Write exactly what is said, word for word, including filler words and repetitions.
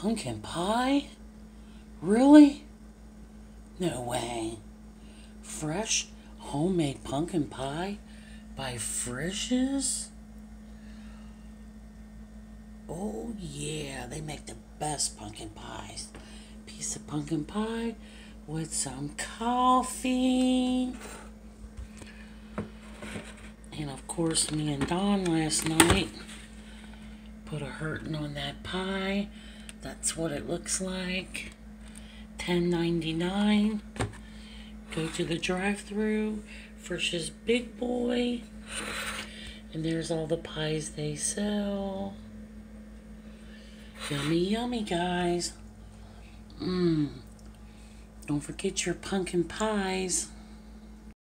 Pumpkin pie? Really? No way. Fresh, homemade pumpkin pie by Frisch's? Oh yeah, they make the best pumpkin pies. Piece of pumpkin pie with some coffee. And of course, me and Dawn last night put a hurtin' on that pie. That's what it looks like. ten ninety-nine. Go to the drive-thru, Frisch's Big Boy. And there's all the pies they sell. Yummy, yummy, guys. Mmm. Don't forget your pumpkin pies.